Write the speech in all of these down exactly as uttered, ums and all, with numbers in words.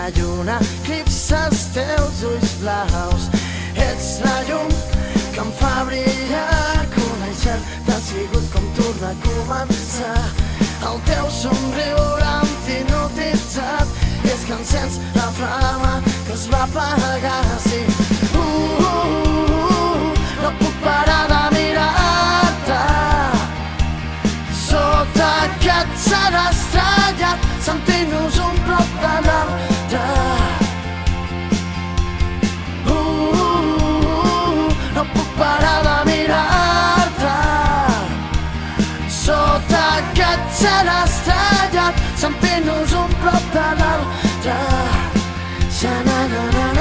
La lluna eclipsa els teus ulls blaus. Ets la llum que em fa brillar. Coneixer t'ha sigut com tornar a començar. El teu somriure antinotitzat és que encens la flama que es va apagar. Sí, uh, uh, uh, no puc parar de mirar-te. Sota aquest cel estrellat, sentint-nos un prop de l'altre. Uh, uh, uh, no puc parar de mirar-te. Sota aquest cel estrellat, sentint-nos un prop de l'altre. Xa-na-na-na-na.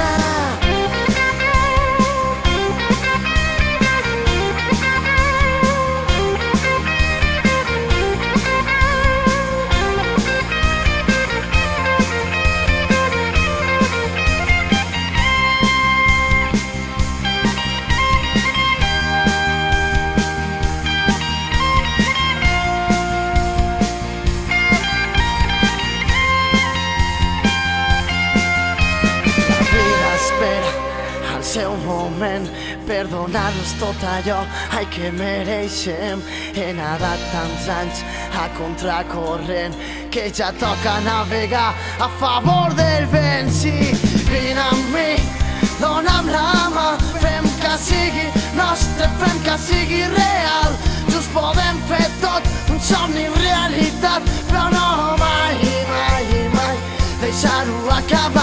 Seu moment per donar-nos tot allò ai que mereixem. He nadat tants anys a contracorrent que ja toca navegar a favor del vent. Sí, vine amb mi, dona'm la mà, fem que sigui nostre, fem que sigui real. Just podem fer tot, un somni realitat, però no mai, mai, mai deixar-ho acabar.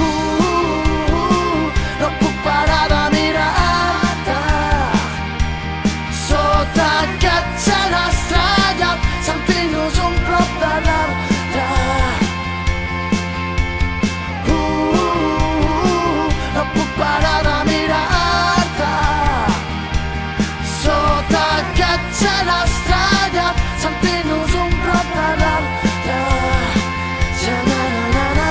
No puc parar de mirar-te. Sota aquest cel estrellat, sentint-nos un prop de l'altre. Uh, uh, uh, no puc parar de mirar-te. Sota aquest cel estrellat, sentint-nos un prop de l'altre. Xa-na-na-na-na.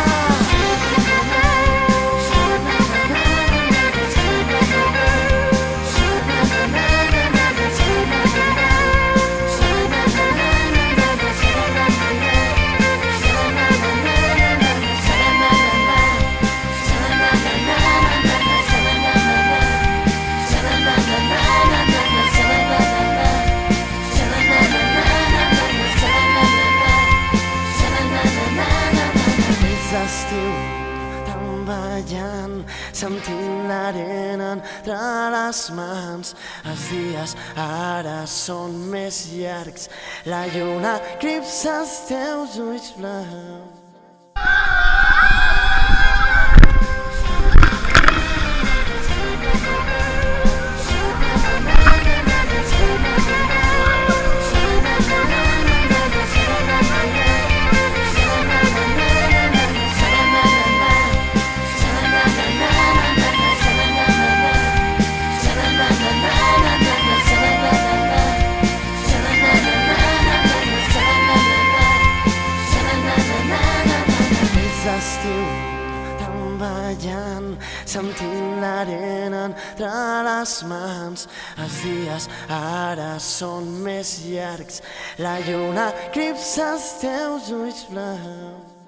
Estiu tan ballant, sentint l'arena entre les mans. Els dies ara són més llargs, la lluna eclipsa els teus ulls blaus. Estiu tan ballant, sentint l'arena entre les mans. Els dies ara són més llargs, la lluna eclipsa els teus ulls blaus.